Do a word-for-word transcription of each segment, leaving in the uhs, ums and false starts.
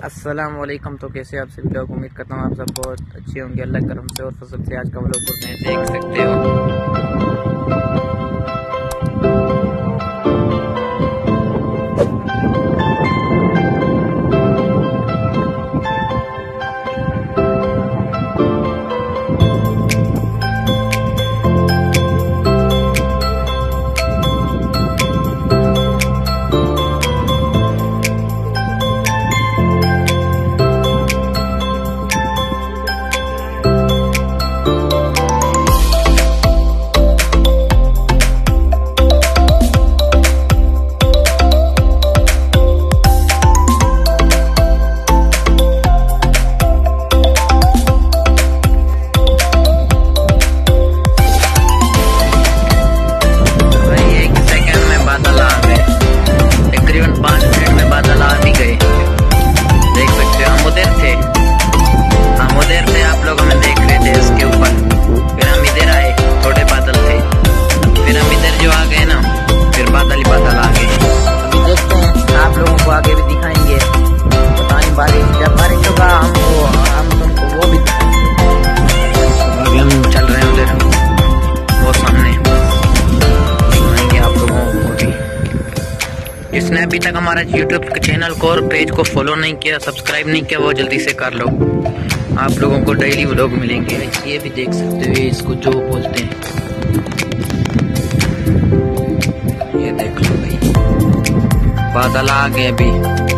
अस्सलाम वालेकुम। तो कैसे आप सभी लोग, उम्मीद करता हूँ आप सब बहुत अच्छे होंगे अल्लाह करम से और फसल से। आज का व्लॉग करते हैं, देख सकते हो। जिसने अभी तक हमारा यूट्यूब चैनल को और पेज को फॉलो नहीं किया, सब्सक्राइब नहीं किया, वो जल्दी से कर लो। आप लोगों को डेली व्लॉग मिलेंगे। ये भी देख सकते हो, इसको जो बोलते हैं, ये देख लो भाई, बादल आ गए अभी।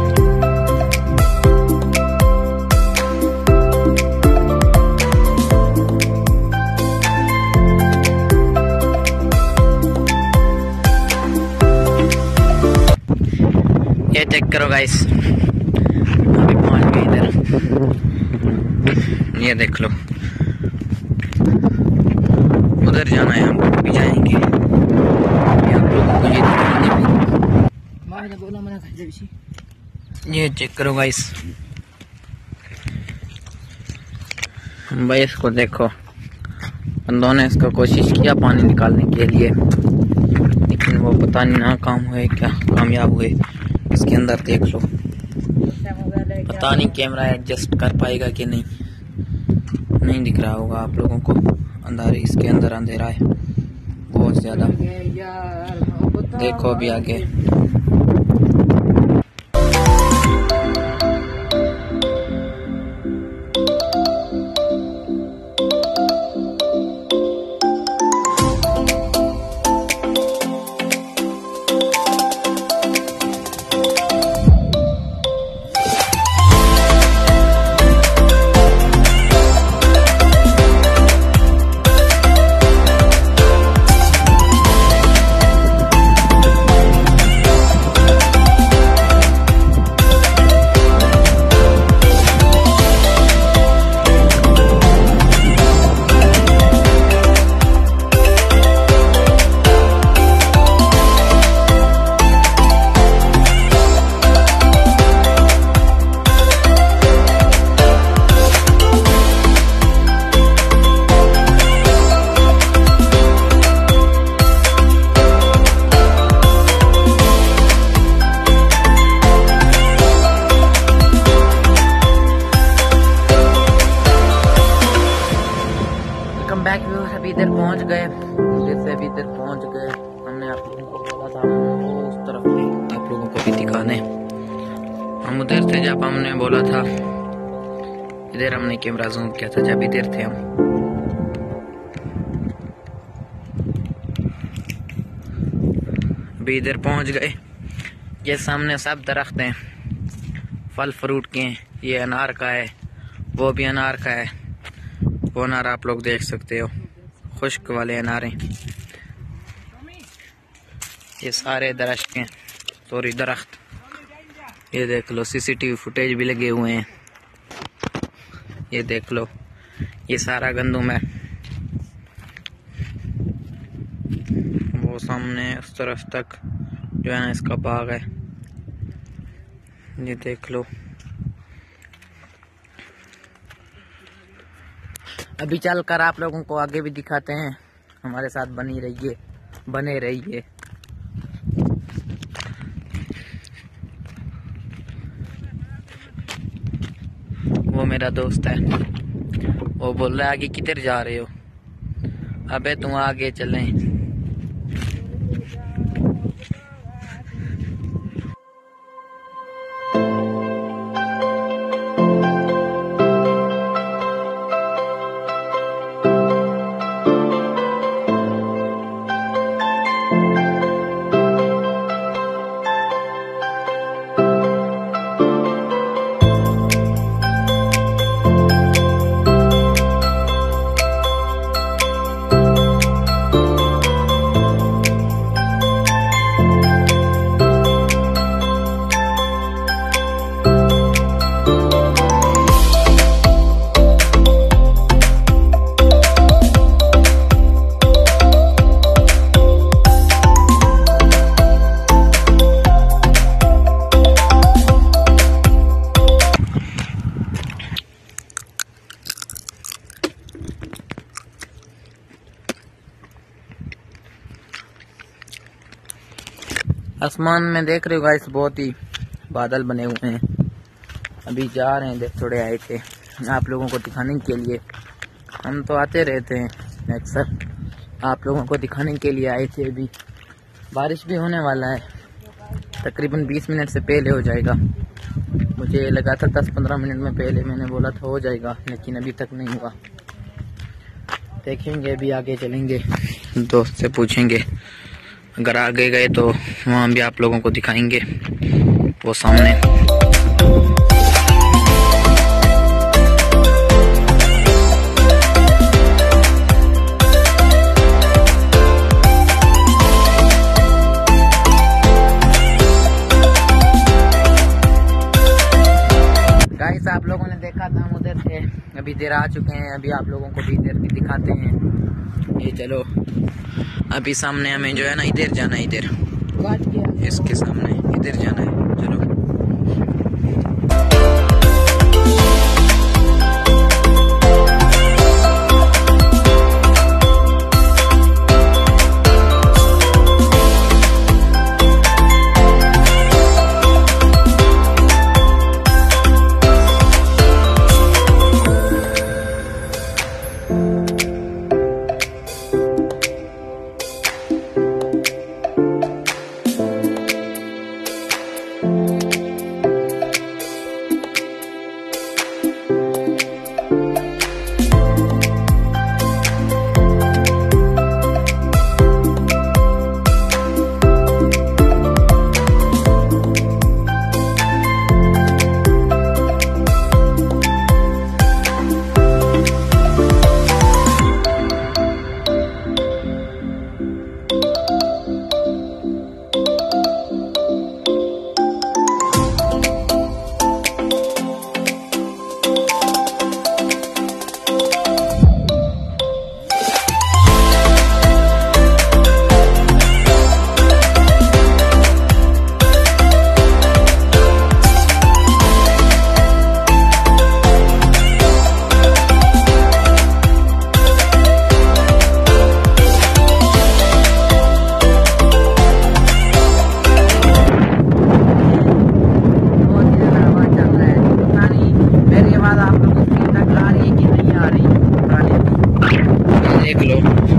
ये चेक करो गाइस, अभी पहुंच गए इधर। ये देख लो, उधर जाना है, हम भी जाएंगे। ये आप लोगों को ये ये चेक करो गाइस भाई, इसको देखो। बंदों ने इसका कोशिश किया पानी निकालने के लिए, लेकिन वो पता नहीं नाकाम हुए क्या कामयाब हुए। इसके अंदर देख लो, पता नहीं कैमरा एडजस्ट कर पाएगा कि नहीं, नहीं दिख रहा होगा आप लोगों को। अंधारे, इसके अंदर अंधेरा है बहुत ज्यादा। देखो अभी आगे बैक व्यू। अभी इधर पहुंच गए, जैसे अभी इधर पहुंच गए। हमने आप लोगों को बोला था उस तरफ भी आप लोगों को भी दिखाने। हम उधर थे जब हमने बोला था, इधर हमने कैमरा जूम किया था जब इधर थे हम। अभी इधर पहुंच गए। ये सामने सब दरख्त हैं, फल फ्रूट के हैं। ये अनार का है, वो भी अनार का है। वो अनार आप लोग देख सकते हो, खुश्क वाले अनार हैं। ये सारे दरख्त के सॉरी दरख्त। ये देख लो, सीसीटीवी फुटेज भी लगे हुए हैं। ये देख लो, ये सारा गंदुम है। वो सामने उस तरफ तक जो है ना, इसका बाग है। ये देख लो। अभी चलकर आप लोगों को आगे भी दिखाते हैं। हमारे साथ बनी रहिए, बने रहिए। वो मेरा दोस्त है, वो बोल रहा है आगे किधर जा रहे हो? अबे तुम आगे चलें। आसमान में देख रहे हो गाइस, बहुत ही बादल बने हुए हैं। अभी जा रहे हैं, देख थोड़े आए थे आप लोगों को दिखाने के लिए। हम तो आते रहते हैं अक्सर, आप लोगों को दिखाने के लिए आए थे। अभी बारिश भी होने वाला है, तकरीबन बीस मिनट से पहले हो जाएगा। मुझे लगा था दस पंद्रह मिनट में पहले, मैंने बोला था हो जाएगा, लेकिन अभी तक नहीं हुआ। देखेंगे, अभी आगे चलेंगे, दोस्त से पूछेंगे। अगर आगे गए तो वहाँ भी आप लोगों को दिखाएंगे, वो सामने। गाइस आप लोगों ने देखा था हम उधर थे, अभी इधर आ चुके हैं। अभी आप लोगों को भी इधर भी दिखाते हैं। ये चलो, अभी सामने हमें जो है ना इधर जाना है, इधर इसके सामने इधर जाना है। चलो देख लो।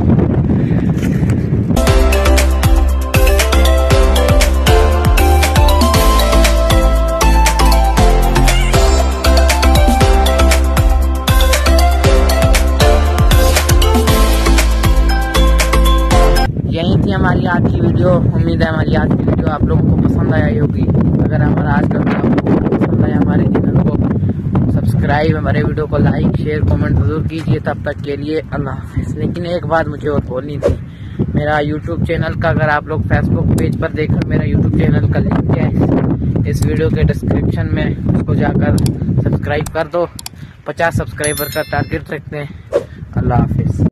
यही थी हमारी आज की वीडियो। उम्मीद है हमारी आज की वीडियो आप लोगों को पसंद आई होगी। अगर हमारा आज का वीडियो आप लोगों को पसंद आया, हमारे चैनल को सब्सक्राइब, हमारे वीडियो को लाइक शेयर कमेंट जरूर कीजिए। तब तक के लिए अल्लाह हाफिज़। लेकिन एक बात मुझे और बोलनी थी, मेरा यूट्यूब चैनल का अगर आप लोग फेसबुक पेज पर देखकर मेरा यूट्यूब चैनल का लिंक है इस, इस वीडियो के डिस्क्रिप्शन में, उसको जाकर सब्सक्राइब कर दो। पचास सब्सक्राइबर का टारगेट रखते हैं। अल्लाह हाफिज़।